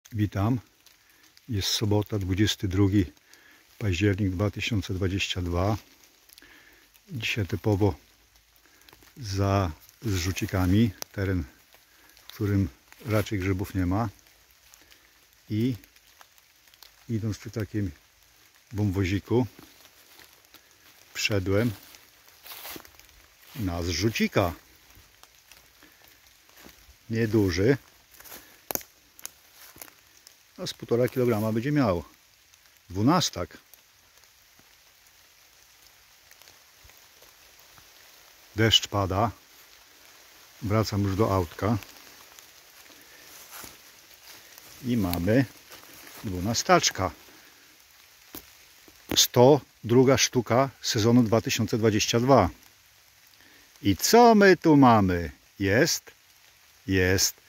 Witam. Jest sobota, 22 październik 2022. Dzisiaj typowo za zrzucikami. Teren, w którym raczej grzybów nie ma. I idąc przy takim wąwoziku wszedłem na zrzucika. Nieduży. A z 1,5 kg będzie miał. 12. Deszcz pada. Wracam już do autka. I mamy 12. 102 sztuka sezonu 2022. I co my tu mamy? Jest